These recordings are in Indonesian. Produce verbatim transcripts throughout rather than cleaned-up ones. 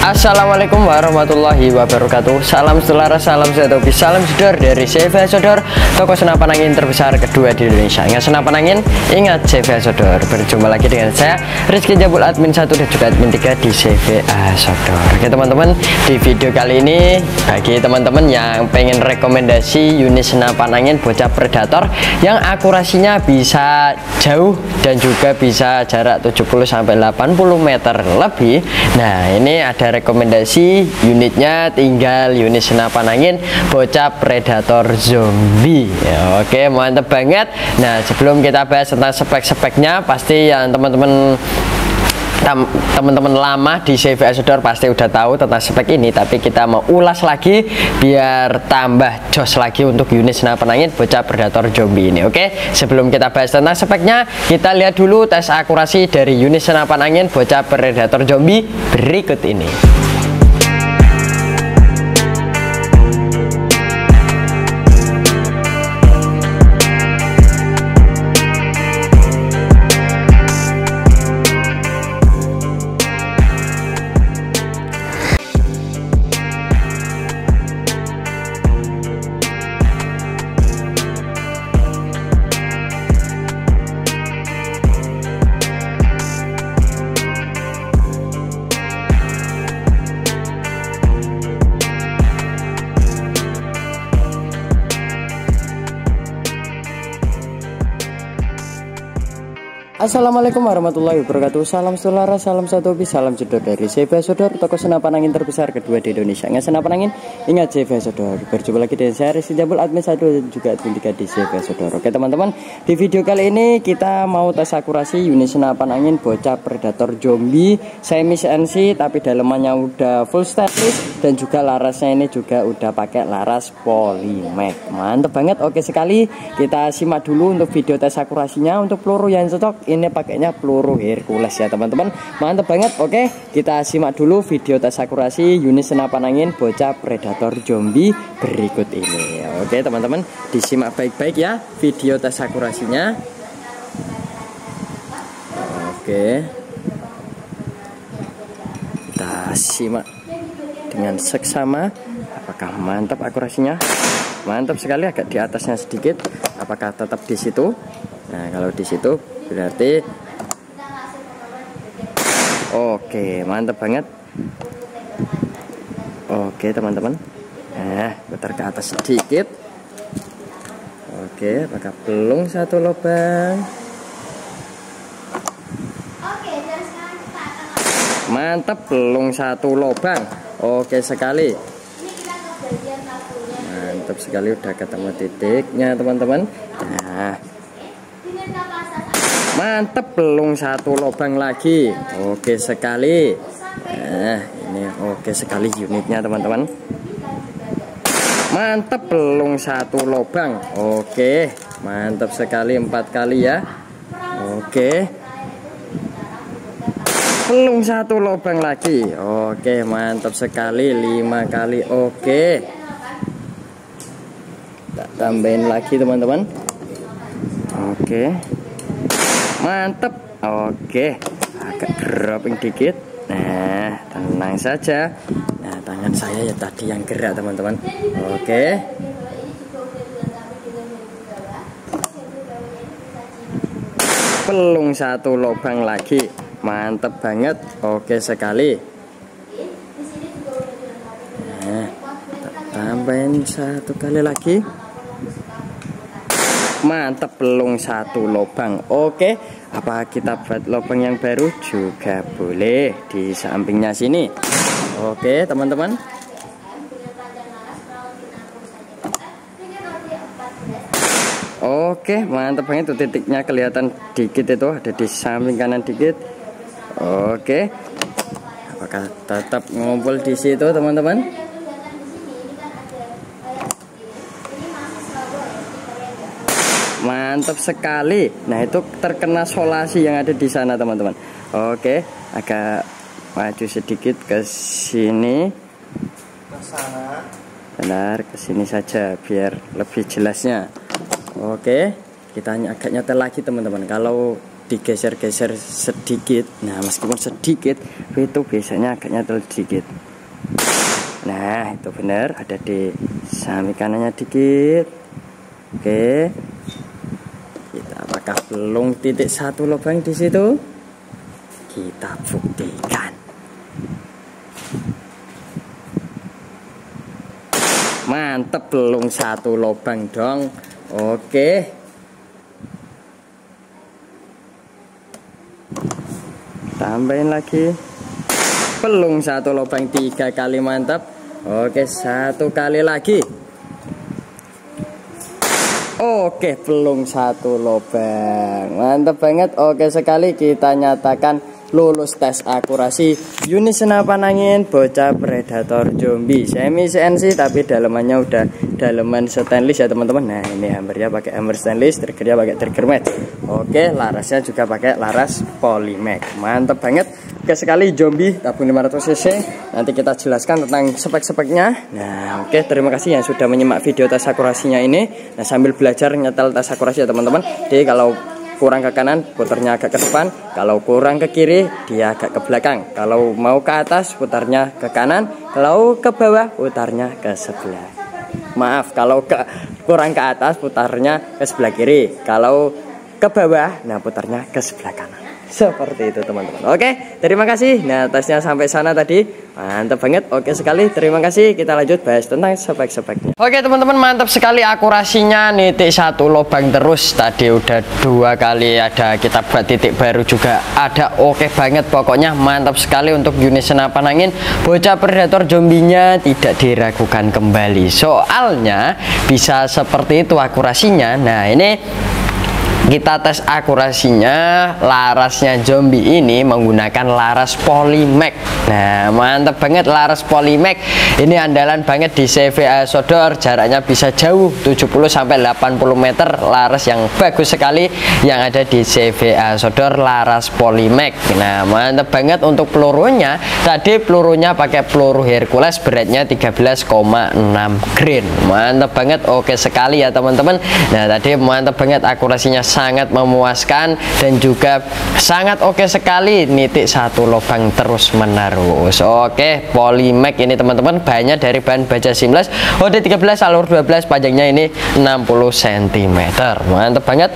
Assalamualaikum warahmatullahi wabarakatuh. Salam selara, salam setopi, salam jedor dari C V A Sodor, toko senapan angin terbesar kedua di Indonesia. Ingat senapan angin, ingat C V A Sodor. Berjumpa lagi dengan saya Rizky Jabul, admin satu dan juga admin tiga di C V A Sodor. Oke teman-teman, di video kali ini bagi teman-teman yang pengen rekomendasi unit senapan angin bocah predator yang akurasinya bisa jauh dan juga bisa jarak tujuh puluh sampai delapan puluh meter lebih. Nah, ini ada rekomendasi unitnya, tinggal unit senapan angin bocah predator zombie ya. Oke, mantep banget. Nah, sebelum kita bahas tentang spek-speknya, pasti yang teman-teman teman-teman lama di C V A Sodor pasti udah tahu tentang spek ini, tapi kita mau ulas lagi biar tambah jos lagi untuk unit senapan angin bocah predator zombie ini. Oke, sebelum kita bahas tentang speknya, kita lihat dulu tes akurasi dari unit senapan angin bocah predator zombie berikut ini. Assalamualaikum warahmatullahi wabarakatuh. Salam selara, salam satu hobi, salam jedor dari C V A Sodor, toko senapan angin terbesar kedua di Indonesia. Ingat senapan angin, ingat C V A Sodor. Berjumpa lagi dengan saya Rizky Jabul, admin satu dan juga admin tiga di C V A Sodor. Oke teman-teman, di video kali ini kita mau tes akurasi unit senapan angin bocah predator zombie semi C N C, tapi dalemannya udah full stainless dan juga larasnya ini juga udah pakai laras Polymac. Mantep banget. Oke sekali, kita simak dulu untuk video tes akurasinya. Untuk peluru yang cocok, ini pakainya peluru Hercules ya teman-teman. Mantap banget. Oke, kita simak dulu video tes akurasi unit senapan angin bocah predator zombie berikut ini. Oke teman-teman, disimak baik-baik ya video tes akurasinya. Oke, kita simak dengan seksama. Apakah mantap akurasinya? Mantap sekali. Agak di atasnya sedikit. Apakah tetap di situ? Nah, kalau di situ berarti oke, mantap banget. Oke teman-teman, nah putar ke atas sedikit. Oke, apakah belum satu lubang? Mantap, belum satu lubang. Oke sekali, mantap sekali, udah ketemu titiknya teman-teman. Nah, mantep, belum satu lubang lagi. Oke sekali. Nah, ini oke sekali unitnya teman-teman. Mantep, belum satu lubang. Oke, mantap sekali, empat kali ya. Oke, belum satu lubang lagi. Oke, mantap sekali, lima kali. Oke, kita tambahin lagi teman-teman. Oke, mantep. Oke, agak dropping dikit. Nah, tenang saja. Nah, tangan saya ya tadi yang gerak teman-teman. Oke, belum satu lubang lagi. Mantep banget. Oke sekali. Nah, tambahin satu kali lagi. Mantap, belum satu lubang. Oke, apa kita buat lubang yang baru juga boleh di sampingnya sini. Oke teman-teman, oke mantap banget. Tuh titiknya kelihatan dikit, itu ada di samping kanan dikit. Oke, apakah tetap ngumpul di situ teman-teman? Mantap sekali. Nah, itu terkena solasi yang ada di sana teman-teman. Oke, agak maju sedikit ke sini. Benar, ke sini saja biar lebih jelasnya. Oke, kita agak nyetel lagi teman-teman. Kalau digeser-geser sedikit. Nah meskipun sedikit itu biasanya agak nyetel sedikit. Nah itu benar, ada di samping kanannya dikit. Oke, kita apakah belum titik satu lubang di situ? Kita buktikan. Mantep, belum satu lubang dong. Oke, tambahin lagi. Belum satu lubang, tiga kali, mantap. Oke, satu kali lagi. Oke, belum satu lubang, mantap banget. Oke sekali, kita nyatakan lulus tes akurasi unit senapan angin bocah predator zombie semi C N C, tapi dalemannya udah daleman stainless ya teman-teman. Nah ini hammernya pakai hammer stainless, triggernya pakai trigger match. Oke, larasnya juga pakai laras Polymax, mantap banget. Oke sekali, zombie tabung lima ratus cc. Nanti kita jelaskan tentang spek-speknya. Nah oke, terima kasih yang sudah menyimak video tes akurasinya ini. Nah sambil belajar nyetel tes akurasi ya teman-teman. Jadi kalau kurang ke kanan, putarnya agak ke depan. Kalau kurang ke kiri, dia agak ke belakang. Kalau mau ke atas, putarnya ke kanan. Kalau ke bawah, putarnya ke sebelah. Maaf, kalau ke kurang ke atas, putarnya ke sebelah kiri. Kalau ke bawah, nah putarnya ke sebelah kanan. Seperti itu teman-teman. Oke, terima kasih. Nah tesnya sampai sana tadi mantap banget. Oke sekali, terima kasih. Kita lanjut bahas tentang spek-speknya. Oke teman-teman, mantap sekali akurasinya. Nitik satu lubang terus. Tadi udah dua kali ada kita buat titik baru juga ada. Oke banget, pokoknya mantap sekali untuk unit senapan angin bocah predator zombinya tidak diragukan kembali. Soalnya bisa seperti itu akurasinya. Nah ini kita tes akurasinya larasnya zombie ini menggunakan laras Polymax. Nah mantap banget, laras Polymax ini andalan banget di C V A Sodor. Jaraknya bisa jauh tujuh puluh sampai delapan puluh meter. Laras yang bagus sekali yang ada di C V A Sodor, laras Polymax. Nah mantap banget untuk pelurunya. Tadi pelurunya pakai peluru Hercules, beratnya tiga belas koma enam grain. Mantap banget, oke sekali ya teman-teman. Nah tadi mantap banget, akurasinya sangat memuaskan dan juga sangat oke sekali. Nitik satu lubang terus menerus. Oke, Polymax ini teman-teman bahannya dari bahan baja seamless O D tiga belas alur dua belas, panjangnya ini enam puluh sentimeter. Mantap banget.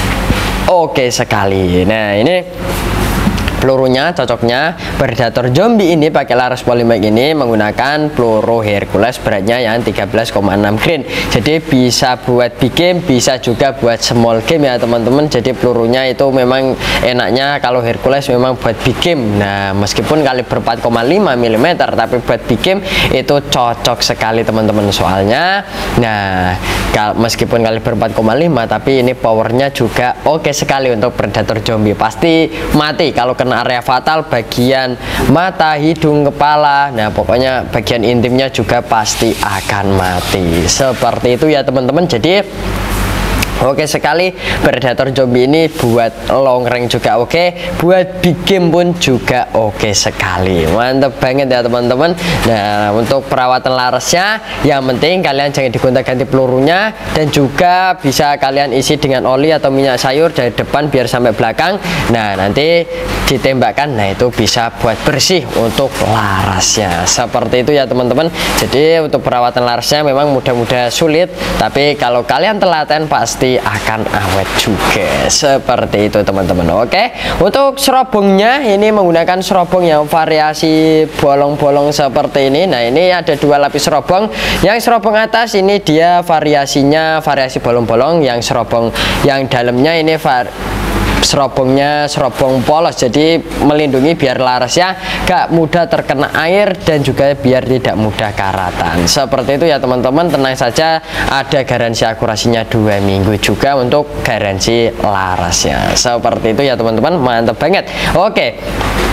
Oke sekali. Nah ini pelurunya, cocoknya predator zombie ini pakai laras Polymax ini menggunakan peluru Hercules, beratnya yang tiga belas koma enam grain. Jadi bisa buat big game, bisa juga buat small game ya teman-teman. Jadi pelurunya itu memang enaknya kalau Hercules memang buat big game. Nah meskipun kaliber empat koma lima milimeter, tapi buat big game itu cocok sekali teman-teman. Soalnya nah meskipun kaliber empat koma lima, tapi ini powernya juga oke sekali untuk predator zombie. Pasti mati kalau kena area fatal, bagian mata, hidung, kepala. Nah pokoknya bagian intimnya juga pasti akan mati. Seperti itu ya teman-teman. Jadi oke sekali, predator zombie ini buat long range juga oke, buat big game pun juga oke sekali. Mantap banget ya teman-teman. Nah untuk perawatan larasnya yang penting kalian jangan digonta-ganti pelurunya, dan juga bisa kalian isi dengan oli atau minyak sayur dari depan biar sampai belakang. Nah nanti ditembakkan, nah itu bisa buat bersih untuk larasnya. Seperti itu ya teman-teman. Jadi untuk perawatan larasnya memang mudah-mudah sulit, tapi kalau kalian telaten pasti akan awet juga. Seperti itu teman-teman. Oke, untuk serobongnya ini menggunakan serobong yang variasi bolong-bolong seperti ini. Nah ini ada dua lapis serobong. Yang serobong atas ini dia variasinya variasi bolong-bolong. Yang serobong yang dalamnya ini var serobongnya serobong polos, jadi melindungi biar larasnya gak mudah terkena air dan juga biar tidak mudah karatan. Seperti itu ya teman-teman. Tenang saja, ada garansi akurasinya dua minggu juga untuk garansi larasnya. Seperti itu ya teman-teman. Mantap banget. Oke,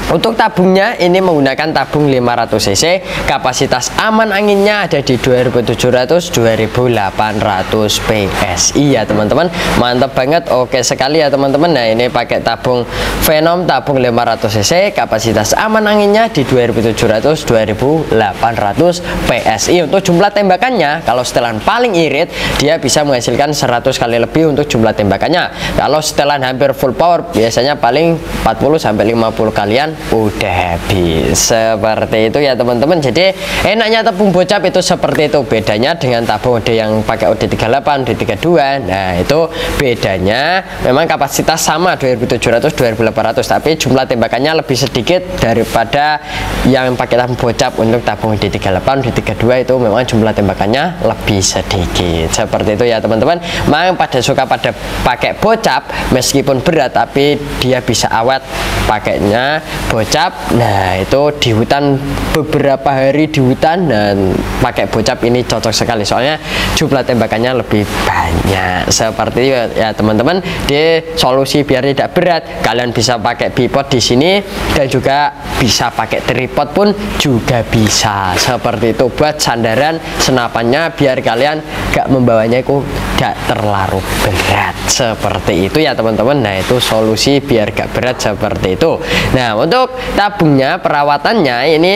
Untuk tabungnya ini menggunakan tabung lima ratus cc, kapasitas aman anginnya ada di dua ribu tujuh ratus sampai dua ribu delapan ratus P S I ya teman-teman. Mantap banget, oke sekali ya teman-teman. Nah ini pakai tabung Venom tabung lima ratus cc, kapasitas aman anginnya di dua ribu tujuh ratus sampai dua ribu delapan ratus P S I. Untuk jumlah tembakannya, kalau setelan paling irit dia bisa menghasilkan seratus kali lebih untuk jumlah tembakannya. Kalau setelan hampir full power biasanya paling empat puluh sampai lima puluh kalian udah habis. Seperti itu ya teman-teman. Jadi enaknya tabung bocap itu seperti itu. Bedanya dengan tabung O D yang pakai O D tiga puluh delapan, O D tiga puluh dua. Nah itu bedanya memang kapasitas sama dua ribu tujuh ratus sampai dua ribu delapan ratus, tapi jumlah tembakannya lebih sedikit daripada yang pakai tabung bocap. Untuk tabung O D tiga puluh delapan, O D tiga puluh dua itu memang jumlah tembakannya lebih sedikit. Seperti itu ya teman-teman. Memang pada suka pada pakai bocap meskipun berat tapi dia bisa awet pakainya bocap. Nah itu di hutan, beberapa hari di hutan dan pakai bocap ini cocok sekali, soalnya jumlah tembakannya lebih banyak. Seperti itu ya teman-teman. Di solusi biar tidak berat, kalian bisa pakai bipod di sini dan juga bisa pakai tripod pun juga bisa. Seperti itu buat sandaran senapannya biar kalian gak membawanya itu gak terlalu berat. Seperti itu ya teman-teman. Nah itu solusi biar gak berat seperti itu. Nah untuk tabungnya, perawatannya ini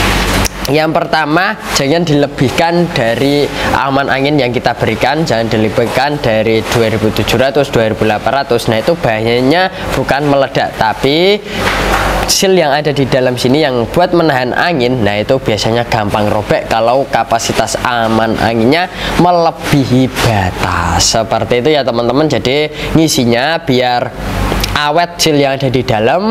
yang pertama jangan dilebihkan dari aman angin yang kita berikan, jangan dilebihkan dari dua ribu tujuh ratus sampai dua ribu delapan ratus. Nah itu bahayanya bukan meledak tapi seal yang ada di dalam sini yang buat menahan angin. Nah itu biasanya gampang robek kalau kapasitas aman anginnya melebihi batas. Seperti itu ya teman-teman. Jadi ngisinya biar awet seal yang ada di dalam,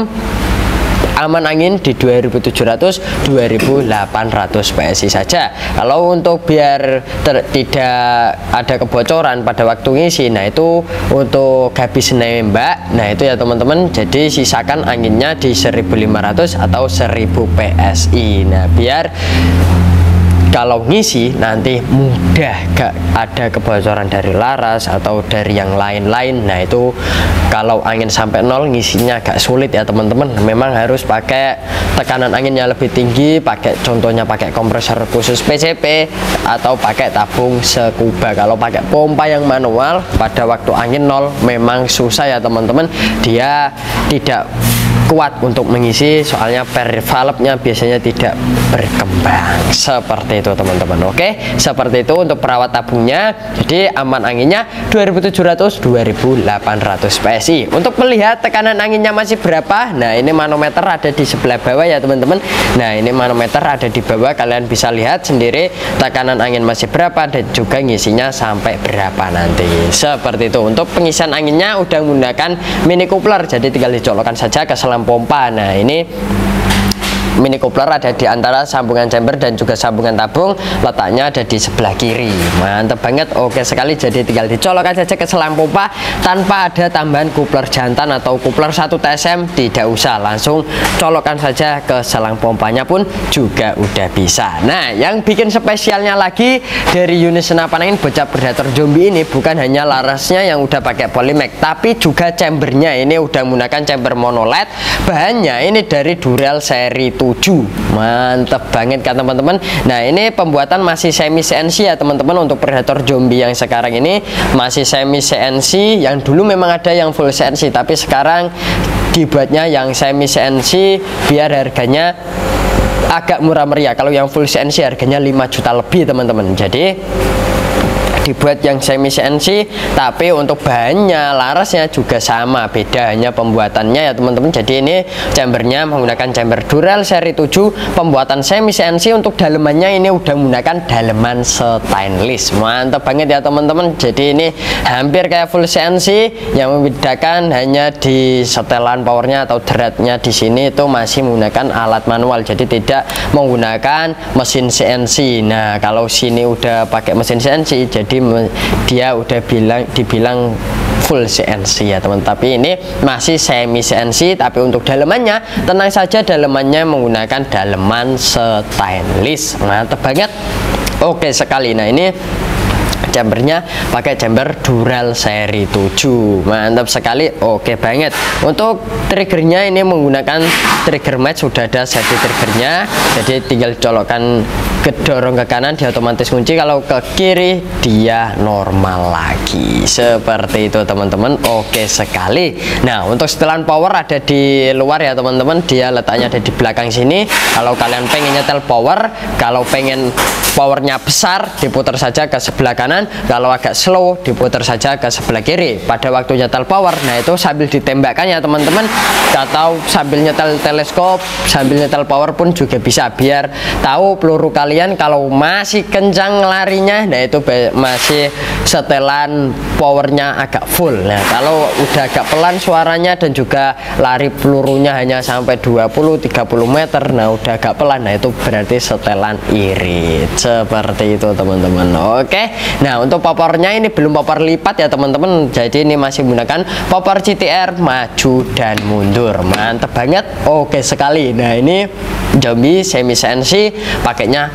aman angin di dua ribu tujuh ratus sampai dua ribu delapan ratus P S I saja. Kalau untuk biar ter, tidak ada kebocoran pada waktu ngisi, nah itu untuk habis nembak. Nah itu ya teman-teman. Jadi sisakan anginnya di seribu lima ratus atau seribu P S I. Nah biar kalau ngisi nanti mudah gak ada kebocoran dari laras atau dari yang lain-lain. Nah itu kalau angin sampai nol ngisinya agak sulit ya teman-teman. Memang harus pakai tekanan anginnya lebih tinggi, pakai contohnya pakai kompresor khusus P C P atau pakai tabung scuba. Kalau pakai pompa yang manual pada waktu angin nol memang susah ya teman-teman. Dia tidak kuat untuk mengisi, soalnya per valve-nya biasanya tidak berkembang. Seperti itu teman-teman. Oke, seperti itu untuk perawat tabungnya. Jadi aman anginnya dua ribu tujuh ratus sampai dua ribu delapan ratus P S I. Untuk melihat tekanan anginnya masih berapa, nah ini manometer ada di sebelah bawah ya teman-teman. Nah ini manometer ada di bawah, kalian bisa lihat sendiri tekanan angin masih berapa dan juga ngisinya sampai berapa nanti. Seperti itu. Untuk pengisian anginnya udah menggunakan mini coupler, jadi tinggal dicolokkan saja ke selang pompa. Nah ini mini coupler ada di antara sambungan chamber dan juga sambungan tabung, letaknya ada di sebelah kiri. Mantap banget, oke sekali. Jadi tinggal dicolokkan saja ke selang pompa tanpa ada tambahan coupler jantan atau coupler satu T S M, tidak usah, langsung colokkan saja ke selang pompanya pun juga udah bisa. Nah yang bikin spesialnya lagi dari unit senapan angin bocap predator zombie ini bukan hanya larasnya yang udah pakai polymer, tapi juga chambernya ini udah menggunakan chamber monoled. Bahannya ini dari Dural seri tujuh. Mantap banget kan teman-teman. Nah ini pembuatan masih semi C N C ya teman-teman. Untuk predator zombie yang sekarang ini masih semi C N C. Yang dulu memang ada yang full C N C, tapi sekarang dibuatnya yang semi C N C biar harganya agak murah meriah. Kalau yang full C N C harganya lima juta lebih teman-teman. Jadi dibuat yang semi C N C, tapi untuk bahannya, larasnya juga sama, beda hanya pembuatannya ya teman-teman. Jadi ini chambernya menggunakan chamber Dural seri tujuh, pembuatan semi C N C. Untuk dalemannya ini udah menggunakan daleman stainless. Mantap banget ya teman-teman. Jadi ini hampir kayak full C N C, yang membedakan hanya di setelan powernya atau dratnya di sini itu masih menggunakan alat manual, jadi tidak menggunakan mesin C N C. Nah kalau sini udah pakai mesin C N C, jadi dia udah bilang dibilang full C N C ya teman. Tapi ini masih semi C N C. Tapi untuk dalemannya tenang saja, dalemannya menggunakan daleman stainless. Mantap banget, oke sekali. Nah ini Chambernya pakai chamber Dural seri tujuh, mantap sekali, oke banget. Untuk triggernya ini menggunakan trigger match, sudah ada safety triggernya, jadi tinggal colokkan ke dorong ke kanan dia otomatis kunci, kalau ke kiri dia normal lagi, seperti itu teman-teman. Oke sekali. Nah untuk setelan power ada di luar ya teman-teman, dia letaknya ada di belakang sini. Kalau kalian pengen nyetel power, kalau pengen powernya besar diputar saja ke sebelah kanan, kalau agak slow diputar saja ke sebelah kiri pada waktu nyetel power. Nah itu sambil ditembakkan ya teman-teman, atau sambil nyetel teleskop sambil nyetel power pun juga bisa, biar tahu peluru kalian kalau masih kencang larinya, nah itu masih setelan powernya agak full. Nah kalau udah agak pelan suaranya dan juga lari pelurunya hanya sampai dua puluh tiga puluh meter, nah udah agak pelan, nah itu berarti setelan irit, seperti itu teman-teman. Oke, nah untuk popornya ini belum popor lipat ya teman-teman, jadi ini masih menggunakan popor C T R maju dan mundur, mantep banget. Oke sekali. Nah ini zombie semi C N C pakainya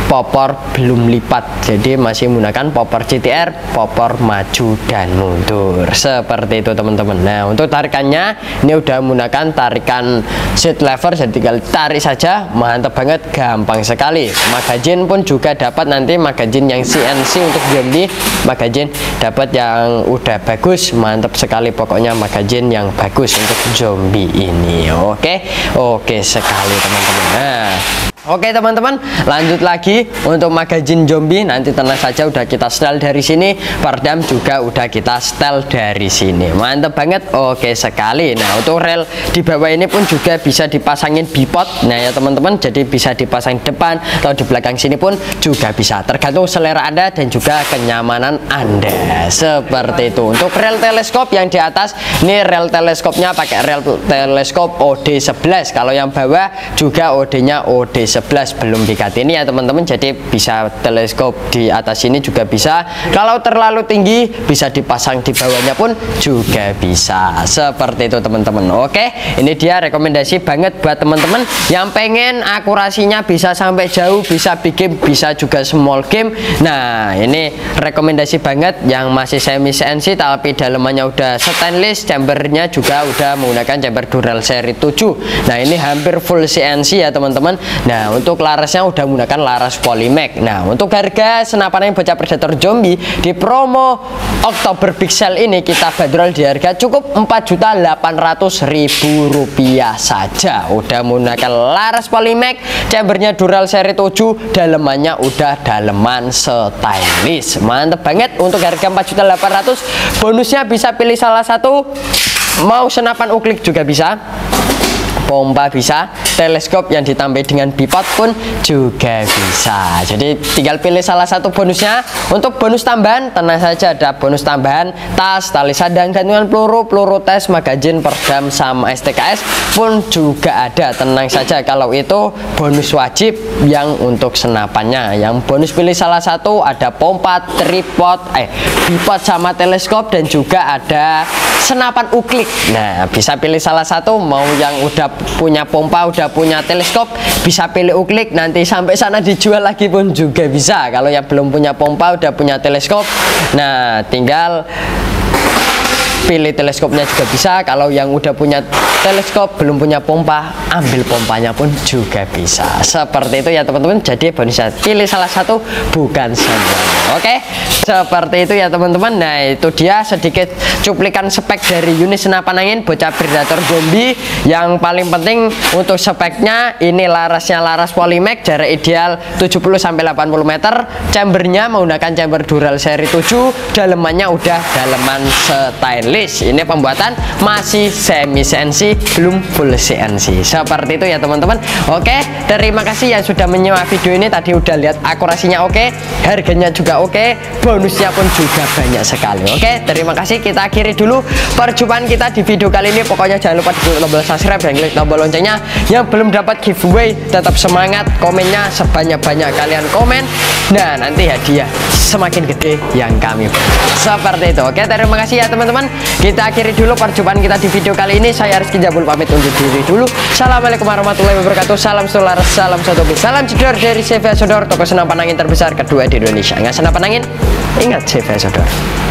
popor belum lipat, jadi masih menggunakan popor C T R, popor maju dan mundur, seperti itu teman-teman. Nah untuk tarikannya ini udah menggunakan tarikan seat lever, jadi tinggal tarik saja, mantap banget, gampang sekali. Magazine pun juga dapat nanti magazine yang C N C untuk zombie, magazine dapat yang udah bagus, mantap sekali pokoknya, magazine yang bagus untuk zombie ini. Oke, oke sekali teman-teman. Nah oke teman-teman, lanjut lagi untuk magazine zombie, nanti tenang saja udah kita setel dari sini, peredam juga udah kita setel dari sini, mantep banget. Oke sekali. Nah untuk rel di bawah ini pun juga bisa dipasangin bipod, nah ya teman-teman, jadi bisa dipasang depan atau di belakang sini pun juga bisa, tergantung selera Anda dan juga kenyamanan Anda, seperti itu. Untuk rel teleskop yang di atas ini rel teleskopnya pakai rel teleskop O D sebelas, kalau yang bawah juga O D nya O D sebelas, belum diganti ini ya teman-teman, jadi bisa teleskop di atas ini juga bisa, kalau terlalu tinggi bisa dipasang di bawahnya pun juga bisa, seperti itu teman-teman. Oke, ini dia rekomendasi banget buat teman-teman yang pengen akurasinya bisa sampai jauh, bisa bikin bisa juga small game. Nah ini rekomendasi banget yang masih semi C N C tapi dalemannya udah stainless, chambernya juga udah menggunakan chamber Dural seri tujuh. Nah ini hampir full C N C ya teman-teman. Nah untuk larasnya udah menggunakan laras Polymac. Nah untuk harga senapan angin bocah predator zombie di promo Oktober Big Sale ini kita bandrol di harga cukup empat juta delapan ratus ribu rupiah saja. Udah menggunakan laras Polymac, chambernya Dural seri tujuh, dalemannya udah daleman stainless, mantep banget. Untuk harga empat juta delapan ratus ribu, bonusnya bisa pilih salah satu, mau senapan uklik juga bisa, pompa bisa, teleskop yang ditambah dengan bipod pun juga bisa, jadi tinggal pilih salah satu bonusnya. Untuk bonus tambahan tenang saja, ada bonus tambahan tas, tali sandang, gantungan peluru, peluru tes, magazine, peredam, sama S T K S pun juga ada, tenang saja. Kalau itu bonus wajib yang untuk senapannya. Yang bonus pilih salah satu ada pompa, tripod, eh bipod sama teleskop, dan juga ada senapan uklik. Nah bisa pilih salah satu, mau yang udah punya pompa, udah punya teleskop bisa pilih uklik, nanti sampai sana dijual lagi pun juga bisa. Kalau yang belum punya pompa udah punya teleskop, nah tinggal pilih teleskopnya juga bisa. Kalau yang udah punya teleskop belum punya pompa, ambil pompanya pun juga bisa, seperti itu ya teman-teman. Jadi bonusnya pilih salah satu, bukan semuanya. Oke, seperti itu ya teman-teman. Nah itu dia sedikit cuplikan spek dari unit senapan angin bocah predator zombie. Yang paling penting untuk speknya, ini larasnya laras Polymac, jarak ideal tujuh puluh sampai delapan puluh meter, chambernya menggunakan chamber Dural seri tujuh, dalemannya udah daleman stainless. Ini pembuatan masih semi C N C, belum full C N C, seperti itu ya teman-teman. Oke, terima kasih yang sudah menyimak video ini. Tadi udah lihat akurasinya oke, harganya juga oke, bonusnya pun juga banyak sekali. Oke, terima kasih, kita akhiri dulu perjumpaan kita di video kali ini. Pokoknya jangan lupa diklik tombol subscribe dan klik tombol loncengnya. Yang belum dapat giveaway tetap semangat, komennya sebanyak-banyak kalian komen. Nah, nanti hadiah semakin gede yang kami seperti itu. Oke, terima kasih ya teman-teman. Kita akhiri dulu perjumpaan kita di video kali ini. Saya Rizky Jabul pamit undur diri dulu. Assalamualaikum warahmatullahi wabarakatuh. Salam selaras, salam satu piece, salam jedor dari C V A Sodor, toko senapan angin terbesar kedua di Indonesia. Ingat senapan angin, ingat C V A Sodor.